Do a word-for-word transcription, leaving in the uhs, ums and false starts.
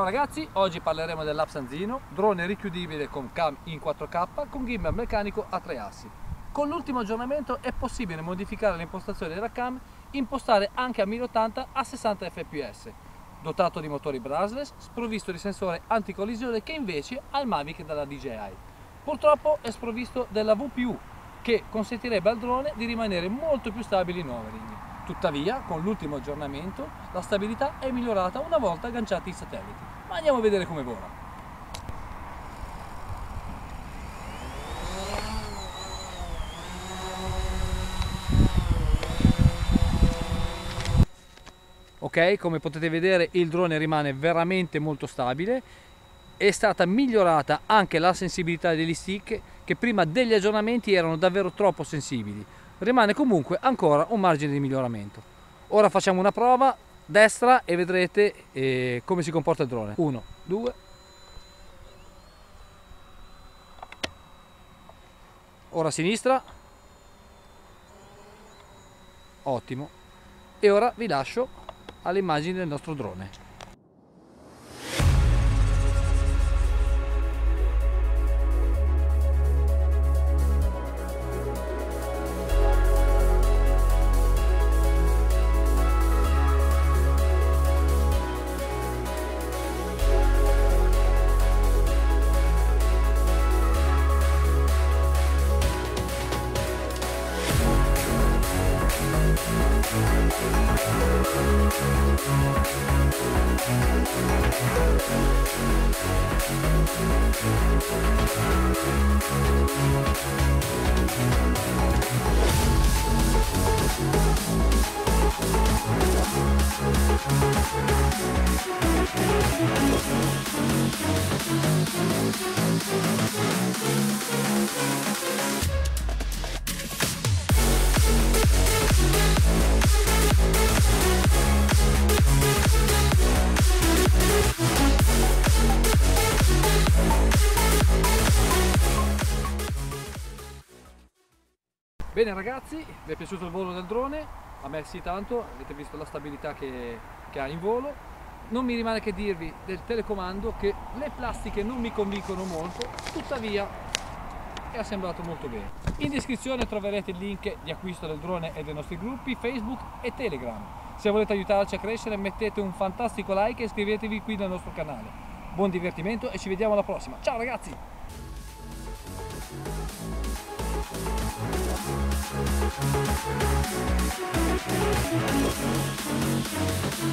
ragazzi, oggi parleremo dell'Apsanzino, drone richiudibile con cam in quattro K con gimbal meccanico a tre assi. Con l'ultimo aggiornamento è possibile modificare le impostazioni della cam, impostare anche a mille ottanta a sessanta fps, dotato di motori brushless, sprovvisto di sensore anticollisione che invece ha il Mavic della D J I. Purtroppo è sprovvisto della V P U che consentirebbe al drone di rimanere molto più stabile in overing. Tuttavia, con l'ultimo aggiornamento, la stabilità è migliorata una volta agganciati i satelliti. Ma andiamo a vedere come vola. Ok, come potete vedere il drone rimane veramente molto stabile. È stata migliorata anche la sensibilità degli stick, che prima degli aggiornamenti erano davvero troppo sensibili. Rimane comunque ancora un margine di miglioramento. Ora facciamo una prova destra e vedrete eh, come si comporta il drone. uno, due. Ora sinistra. Ottimo. E ora vi lascio alle immagini del nostro drone. Bene ragazzi, vi è piaciuto il volo del drone? A me sì tanto, avete visto la stabilità che, che ha in volo. Non mi rimane che dirvi del telecomando che le plastiche non mi convincono molto, tuttavia è assemblato molto bene. In descrizione troverete il link di acquisto del drone e dei nostri gruppi Facebook e Telegram. Se volete aiutarci a crescere mettete un fantastico like e iscrivetevi qui nel nostro canale. Buon divertimento e ci vediamo alla prossima. Ciao ragazzi! We'll be right back.